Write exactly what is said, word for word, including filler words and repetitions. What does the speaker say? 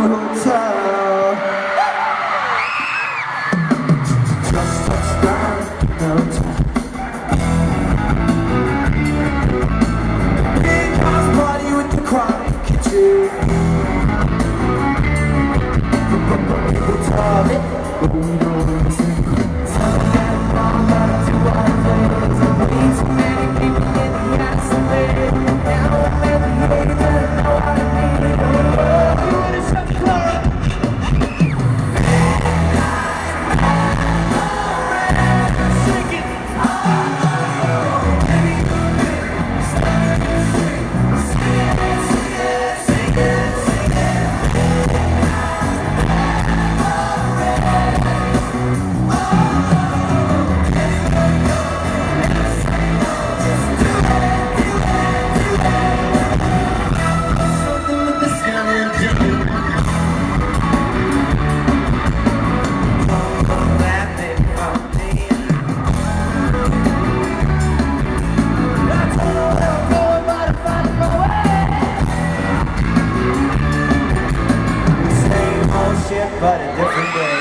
hotel. Just touched down, no time. Big house party with the chronic kitchen. People talking, but we don't listen. Something that wrong, but I do all things. Way too many people in the isolate. Now I'm every day, but I know what I need. You wanna shut the club? Sing it. But a different way.